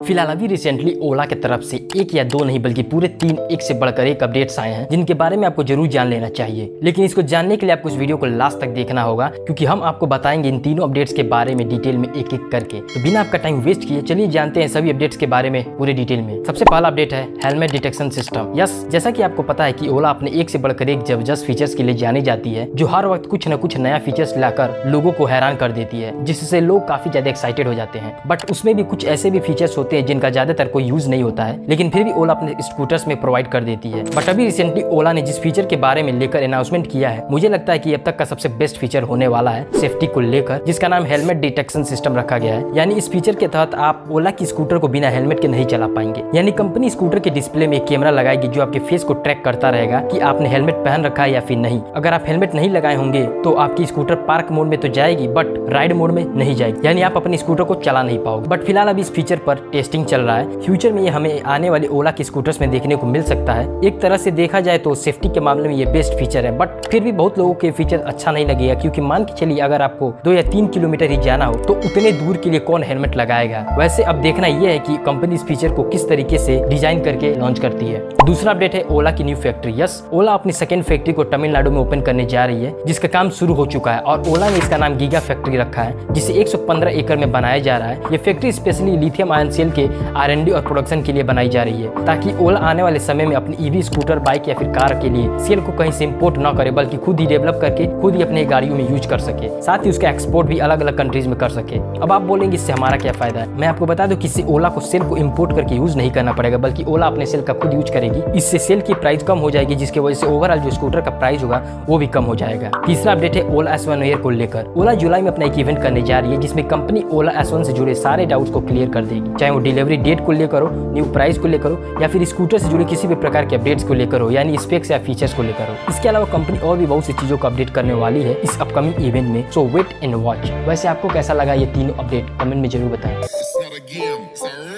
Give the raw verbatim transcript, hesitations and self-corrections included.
फिलहाल अभी रिसेंटली ओला की तरफ से एक या दो नहीं बल्कि पूरे तीन एक से बढ़कर एक अपडेट्स आए हैं जिनके बारे में आपको जरूर जान लेना चाहिए। लेकिन इसको जानने के लिए आपको इस वीडियो को लास्ट तक देखना होगा क्योंकि हम आपको बताएंगे इन तीनों अपडेट्स के बारे में डिटेल में एक एक करके। तो बिना आपका टाइम वेस्ट किए चलिए जानते हैं सभी अपडेट्स के बारे में पूरे डिटेल में। सबसे पहला अपडेट है हेलमेट डिटेक्शन सिस्टम। यस, जैसा कि आपको पता है कि ओला अपने एक से बढ़कर एक जबरदस्त फीचर्स के लिए जानी जाती है जो हर वक्त कुछ न कुछ नया फीचर्स लाकर लोगों को हैरान कर देती है, जिससे लोग काफी ज्यादा एक्साइटेड हो जाते हैं। बट उसमें भी कुछ ऐसे भी फीचर्स होते हैं जिनका ज्यादातर कोई यूज नहीं होता है, लेकिन फिर भी ओला अपने स्कूटर्स में प्रोवाइड कर देती है। बट अभी रिसेंटली ओला ने जिस फीचर के बारे में लेकर अनाउंसमेंट किया है, मुझे लगता है कि अब तक का सबसे बेस्ट फीचर होने वाला है सेफ्टी को लेकर, जिसका नाम हेलमेट डिटेक्शन सिस्टम रखा गया है। यानी इस फीचर के तहत आप ओला की स्कूटर को बिना हेलमेट के नहीं चला पाएंगे। यानी कंपनी स्कूटर के डिस्प्ले में एक कैमरा लगाएगी जो आपके फेस को ट्रैक करता रहेगा कि आपने हेलमेट पहन रखा है या फिर नहीं। अगर आप हेलमेट नहीं लगाए होंगे तो आपकी स्कूटर पार्क मोड में तो जाएगी बट राइड मोड में नहीं जाएगी, यानी आप अपनी स्कूटर को चला नहीं पाओगे। बट फिलहाल अभी इस फीचर पर टेस्टिंग चल रहा है। फ्यूचर में ये हमें आने वाले ओला के स्कूटर्स में देखने को मिल सकता है। एक तरह से देखा जाए तो सेफ्टी के मामले में ये बेस्ट फीचर है, बट फिर भी बहुत लोगों के फीचर अच्छा नहीं लगेगा क्योंकि मान के चलिए अगर आपको दो या तीन किलोमीटर ही जाना हो तो उतने दूर के लिए कौन हेलमेट लगाएगा। वैसे अब देखना यह है कि कंपनी इस फीचर को किस तरीके से डिजाइन करके लॉन्च करती है। दूसरा अपडेट है ओला की न्यू फैक्ट्री। यस, ओला अपनी सेकेंड फैक्ट्री को तमिलनाडु में ओपन करने जा रही है जिसका काम शुरू हो चुका है और ओला ने इसका नाम गीगा फैक्ट्री रखा है, जिसे एक सौ पंद्रह एकड़ में बनाया जा रहा है। ये factory specially lithium ion cell के आर एंड डी और प्रोडक्शन के लिए बनाई जा रही है ताकि ओला आने वाले समय में अपनी ईवी स्कूटर, बाइक या फिर कार के लिए सेल को कहीं से इंपोर्ट न करे बल्कि खुद ही डेवलप करके खुद ही अपने गाड़ियों में यूज कर सके, साथ ही उसका एक्सपोर्ट भी अलग अलग कंट्रीज में कर सके। अब आप बोलेंगे इससे हमारा क्या फायदा है। मैं आपको बता दूं कि इससे ओला को सेल को इंपोर्ट करके यूज नहीं करना पड़ेगा बल्कि ओला अपने सेल का खुद यूज करेगी। इससे सेल की प्राइस कम हो जाएगी जिसकी वजह से ओवरऑल जो स्कूटर का प्राइस होगा वो भी कम हो जाएगा। तीसरा अपडेट है ओला एस वन एयर को लेकर। ओला जुलाई में अपना एक इवेंट करने जा रही है जिसमें कंपनी ओला एस वन से जुड़े सारे डाउट्स को क्लियर कर देगी, चाहे वो डिलीवरी डेट को लेकर हो, न्यू प्राइस को लेकर हो या फिर स्कूटर से जुड़े किसी भी प्रकार के अपडेट्स को लेकर हो, यानी स्पेक्स या फीचर्स को लेकर हो। इसके अलावा कंपनी और भी बहुत सी चीजों को अपडेट करने वाली है इस अपकमिंग इवेंट में, सो वेट एंड वॉच। वैसे आपको कैसा लगा ये तीनों अपडेट कमेंट में जरूर बताएं।